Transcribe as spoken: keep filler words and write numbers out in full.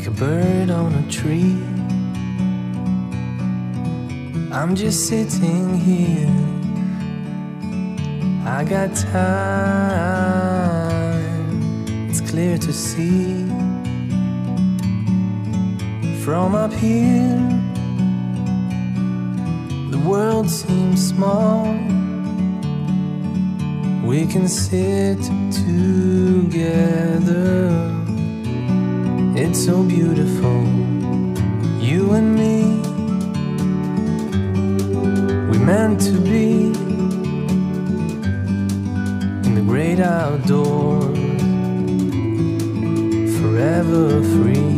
like a bird on a tree. I'm just sitting here, I got time, it's clear to see. From up here, the world seems small. We can sit together, it's so beautiful, you and me. We meant to be in the great outdoors, forever free.